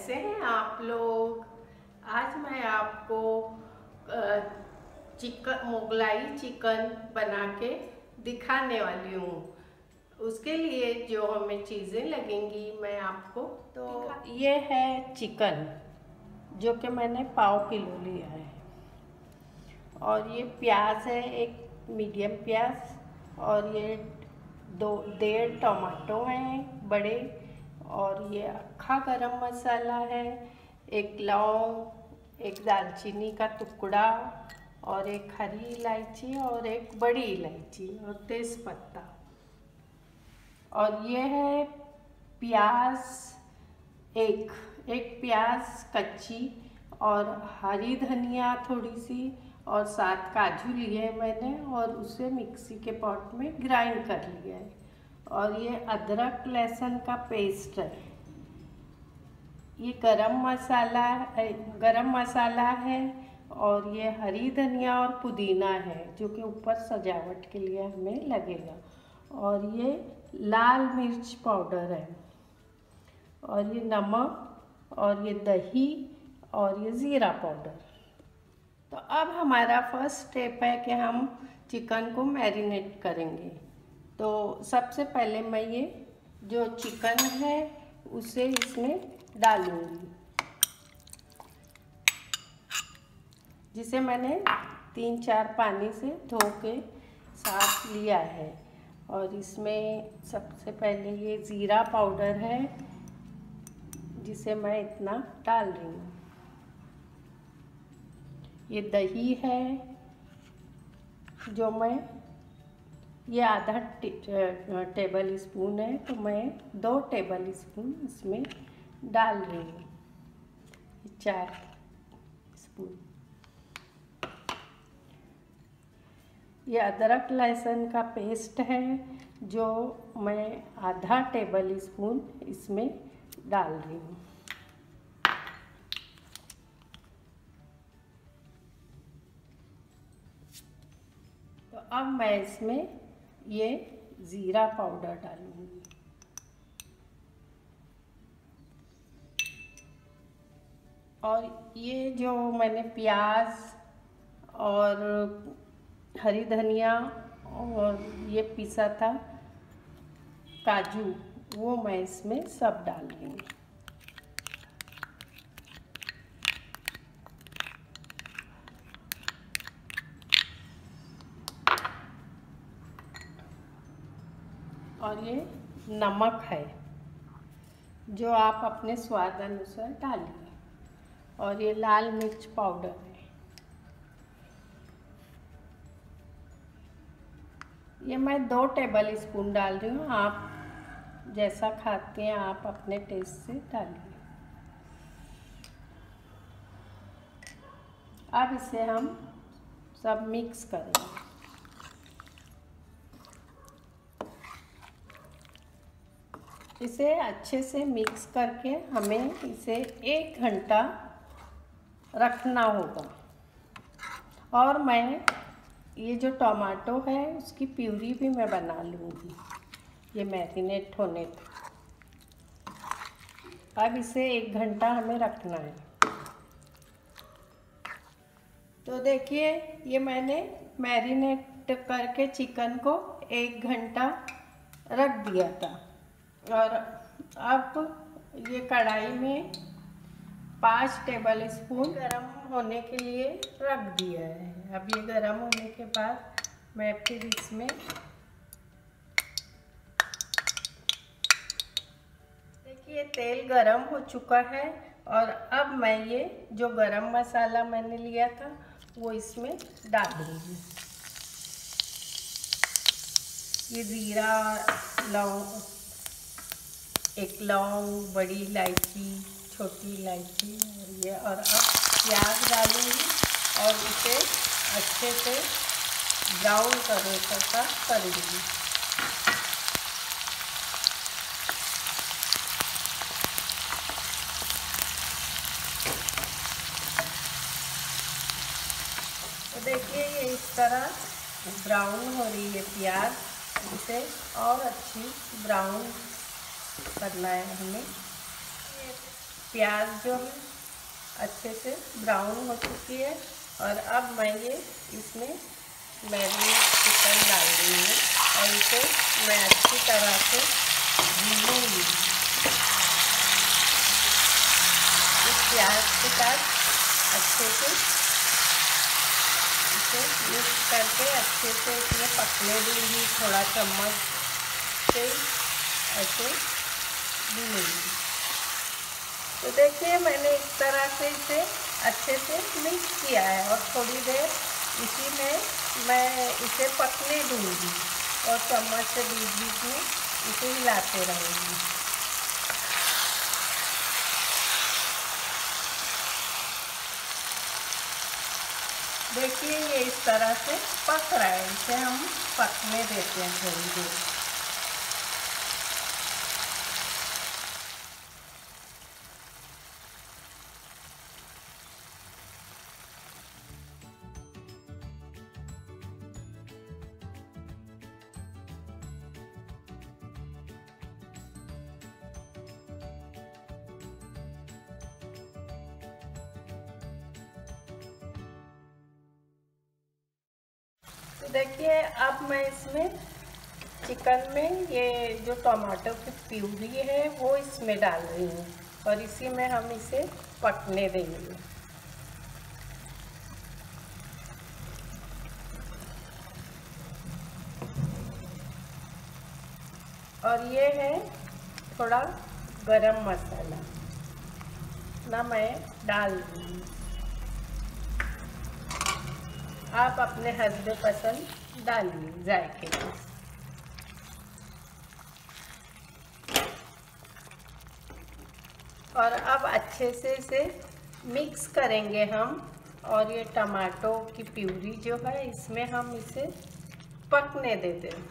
कैसे हैं आप लोग। आज मैं आपको मुगलाई चिकन बना के दिखाने वाली हूँ। उसके लिए जो हमें चीज़ें लगेंगी मैं आपको ये है चिकन, जो कि मैंने पाव किलो लिया है, और ये प्याज है, एक मीडियम प्याज, और ये 1.5 टमाटो हैं बड़े, और ये अक्खा गरम मसाला है, एक लौंग, एक दालचीनी का टुकड़ा, और एक हरी इलायची, और एक बड़ी इलायची, और तेज़पत्ता। और ये है प्याज, एक प्याज कच्ची, और हरी धनिया थोड़ी सी, और 7 काजू लिए मैंने, और उसे मिक्सी के पॉट में ग्राइंड कर लिया है। और ये अदरक लहसुन का पेस्ट है। ये गरम मसाला है, और ये हरी धनिया और पुदीना है, जो कि ऊपर सजावट के लिए हमें लगेगा। और ये लाल मिर्च पाउडर है, और ये नमक, और ये दही, और ये ज़ीरा पाउडर। तो अब हमारा फर्स्ट स्टेप है कि हम चिकन को मैरिनेट करेंगे। तो सबसे पहले मैं ये जो चिकन है उसे इसमें डालूंगी, जिसे मैंने 3-4 पानी से धो के साफ लिया है। और इसमें सबसे पहले ये ज़ीरा पाउडर है, जिसे मैं इतना डाल रही हूँ। ये दही है, जो मैं ये आधा टेबल स्पून है, तो मैं 2 टेबल स्पून इसमें डाल रही हूँ। 4 स्पून ये अदरक लहसुन का पेस्ट है, जो मैं आधा टेबल स्पून इसमें डाल रही हूँ। तो अब मैं इसमें ये ज़ीरा पाउडर डालूंगी, और ये जो मैंने प्याज और हरी धनिया और ये पीसा था काजू, वो मैं इसमें सब डाल रही हूँ। और ये नमक है, जो आप अपने स्वाद अनुसार डालिए। और ये लाल मिर्च पाउडर है। ये मैं 2 टेबल स्पून डाल रही हूँ, आप जैसा खाते हैं आप अपने टेस्ट से डालिए। अब इसे हम सब मिक्स करेंगे। इसे अच्छे से मिक्स करके हमें इसे 1 घंटा रखना होगा। और मैं ये जो टमाटो है उसकी प्यूरी भी मैं बना लूँगी, ये मैरिनेट होने तक। अब इसे 1 घंटा हमें रखना है। तो देखिए, ये मैंने मैरिनेट करके चिकन को 1 घंटा रख दिया था। और अब ये कढ़ाई में 5 टेबल स्पून गरम होने के लिए रख दिया है। अब ये गरम होने के बाद मैं फिर इसमें देखिए तेल गरम हो चुका है। और अब मैं ये जो गरम मसाला मैंने लिया था वो इसमें डाल दूँगी। ये ज़ीरा, एक लौंग, बड़ी इलायची, छोटी इलायची, और अब प्याज डालूंगी, और इसे अच्छे से ब्राउन करने तक करूँगी। तो देखिए, ये इस तरह ब्राउन हो रही है प्याज, इसे और अच्छी ब्राउन करना है हमें। प्याज जो है अच्छे से ब्राउन हो चुकी है और अब मैं ये इसमें मैरिनेट चिकन डाल रही हूँ और इसे मैं अच्छी तरह से भूनूंगी। इस प्याज के साथ अच्छे से इसे मिक्स करके अच्छे से इसमें पकने दूँगी, थोड़ा चम्मच से ऐसे भूनूंगी। तो देखिए मैंने इस तरह से इसे अच्छे से मिक्स किया है और थोड़ी देर इसी में मैं इसे पकने दूंगी और चम्मच से बीच बीच में इसे हिलाते रहूँगी। देखिए ये इस तरह से पक रहा है, इसे हम पकने देते हैं थोड़ी देर। तो देखिए अब मैं इसमें चिकन में ये जो टमाटो की प्यूरी है वो इसमें डाल रही हूँ और इसी में हम इसे पकने देंगे। और ये है थोड़ा गरम मसाला ना मैं डाल दूँगी, आप अपने हस्ब पसंद डालिए जायके के। और अब अच्छे से इसे मिक्स करेंगे हम और ये टमाटो की प्यूरी जो है इसमें हम इसे पकने देते हैं।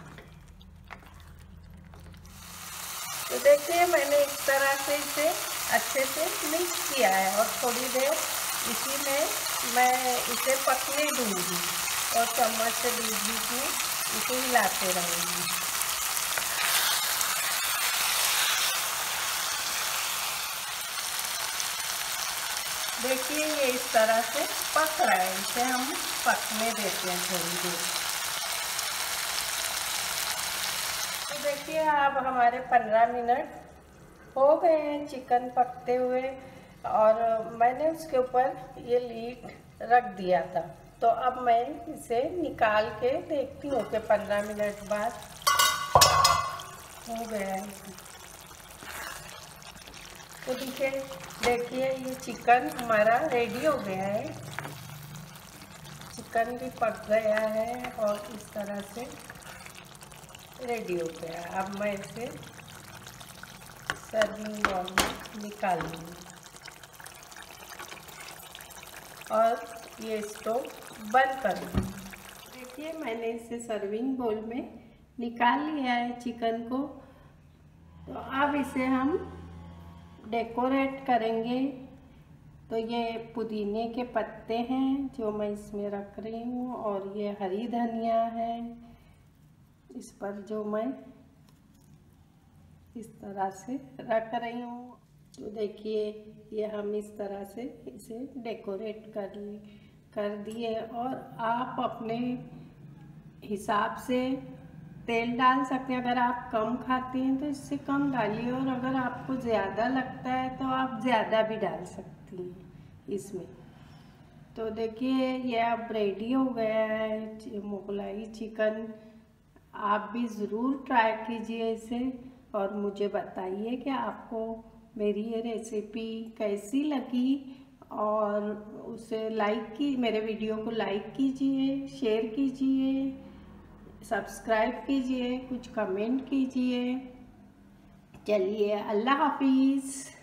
तो देखिए मैंने इस तरह से इसे अच्छे से मिक्स किया है और थोड़ी देर इसी में मैं इसे पकने दूंगी और चम्मच से बीच बीच में इसे हिलाते रहूँगी। देखिए ये इस तरह से पक रहा है, इसे हम पकने देते हैं थोड़ी देर। तो देखिए अब हमारे 15 मिनट हो गए हैं चिकन पकते हुए और मैंने उसके ऊपर ये लीड रख दिया था। तो अब मैं इसे निकाल के देखती हूँ कि 15 मिनट बाद हो गया है। तो देखिए ये चिकन हमारा रेडी हो गया है, चिकन भी पक गया है और इस तरह से रेडी हो गया है। अब मैं इसे सर्विंग बाउल में निकालूंगी और ये स्टोव बंद करूँगी। देखिए मैंने इसे सर्विंग बाउल में निकाल लिया है चिकन को। तो अब इसे हम डेकोरेट करेंगे। तो ये पुदीने के पत्ते हैं जो मैं इसमें रख रही हूँ और ये हरी धनिया है इस पर जो मैं इस तरह से रख रही हूँ। तो देखिए ये हम इस तरह से इसे डेकोरेट कर दिए और आप अपने हिसाब से तेल डाल सकते हैं। अगर आप कम खाते हैं तो इससे कम डालिए और अगर आपको ज़्यादा लगता है तो आप ज़्यादा भी डाल सकती हैं इसमें। तो देखिए ये अब रेडी हो गया है मुगलाई चिकन। आप भी ज़रूर ट्राई कीजिए इसे और मुझे बताइए कि आपको मेरी ये रेसिपी कैसी लगी और उसे मेरे वीडियो को लाइक कीजिए, शेयर कीजिए, सब्सक्राइब कीजिए, कुछ कमेंट कीजिए। चलिए अल्लाह हाफिज़।